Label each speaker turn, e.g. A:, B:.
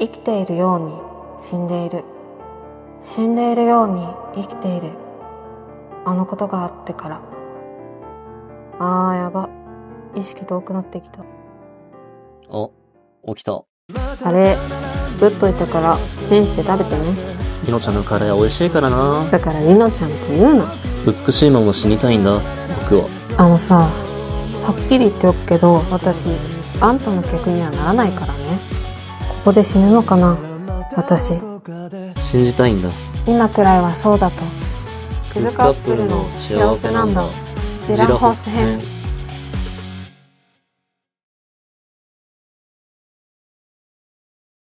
A: 生きているように死んでいる。死んでいるように生きている。あのことがあってから。やば。意識遠くなってきた。
B: 起きた。
A: カレー作っといたからチンして食べてね。
B: りのちゃんのカレー美味しいからな。
A: だからりのちゃんと言うな。
B: 美しいまま死にたいんだ、僕は。
A: はっきり言っておくけど、私あんたの客にはならないからね。ここで死ぬのかな、私。
B: 信じたいんだ。
A: 今くらいはそうだと。クズカップルの幸せなんだ。ジラホス編。